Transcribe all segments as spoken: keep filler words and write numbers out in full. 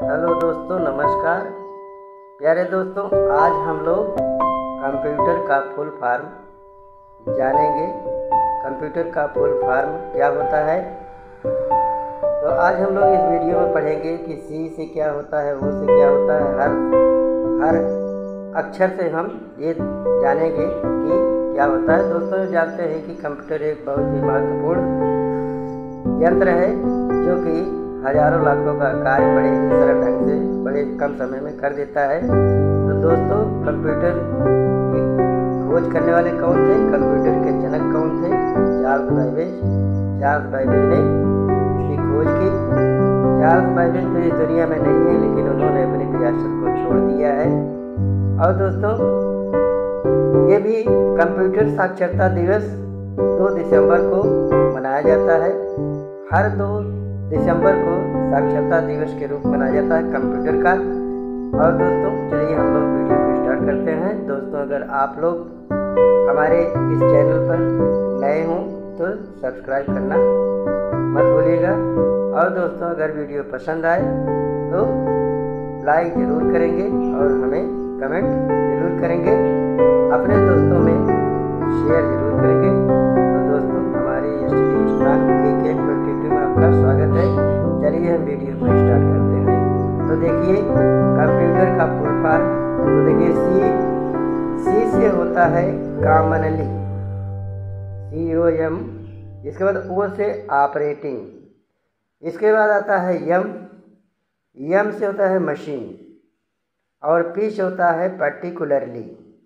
Hello दोस्तों, नमस्कार। प्यारे दोस्तों, आज हम लोग कंप्यूटर का फुल फॉर्म जानेंगे। कंप्यूटर का फुल फॉर्म क्या होता है। तो आज हम लोग इस वीडियो में पढ़ेंगे कि सी से क्या होता है, ओ से क्या होता है। हर हर अक्षर से हम ये जानेंगे कि क्या होता है। दोस्तों, जानते हैं कि कंप्यूटर एक बहुत ही महत्वपूर्ण यंत्र है जो कि हजारों लाखों का कार्य बड़े ही सरल ढंग से बड़े कम समय में कर देता है। तो दोस्तों, कंप्यूटर की खोज करने वाले कौन थे, कंप्यूटर के जनक कौन थे? Charles Babbage. चार्ल्स बाबेज ने इसकी खोज की। चार्ल्स बाबेज तो इस दुनिया में नहीं है, लेकिन उन्होंने अपनी विरासत को छोड़ दिया है। और दोस्तों, ये भी कंप्यूटर साक्षरता दिवस दो दिसंबर को मनाया जाता है। हर दो दिसंबर को साक्षरता दिवस के रूप में मनाया जाता है कंप्यूटर का। और दोस्तों, चलिए हम लोग वीडियो को स्टार्ट करते हैं। दोस्तों, अगर आप लोग हमारे इस चैनल पर नए हों तो सब्सक्राइब करना मत भूलिएगा। और दोस्तों, अगर वीडियो पसंद आए तो लाइक ज़रूर करेंगे और हमें कमेंट ज़रूर करेंगे, अपने दोस्तों में शेयर ज़रूर करेंगे। तो दोस्तों, हमारे स्टडी स्टार एक एक ट्वेंटी टू में आपका स्वागत है। चलिए हम वीडियो को स्टार्ट करते हैं। तो देखिए कंप्यूटर का फुल फॉर्म। तो देखिए सी सी से होता है कॉमनली, सी ओ एम। इसके बाद ओ से ऑपरेटिंग। इसके बाद आता है यम। यम से होता है मशीन। और पी से होता है पर्टिकुलरली।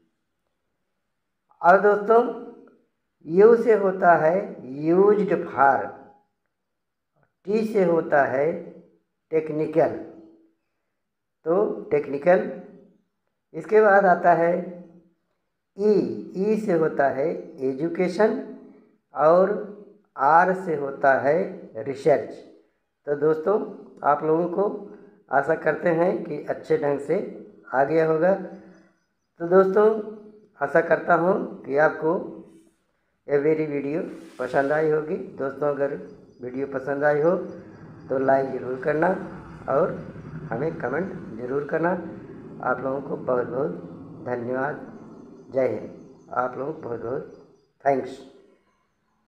और दोस्तों, यू से होता है यूज्ड फॉर। टी से होता है टेक्निकल, तो टेक्निकल। इसके बाद आता है ई। ई से होता है एजुकेशन। और आर से होता है रिसर्च। तो दोस्तों, आप लोगों को आशा करते हैं कि अच्छे ढंग से आ गया होगा। तो दोस्तों, आशा करता हूँ कि आपको ये मेरी वीडियो पसंद आई होगी। दोस्तों, अगर वीडियो पसंद आई हो तो लाइक ज़रूर करना और हमें कमेंट ज़रूर करना। आप लोगों को बहुत बहुत धन्यवाद। जय हिंद। आप लोगों को बहुत बहुत थैंक्स।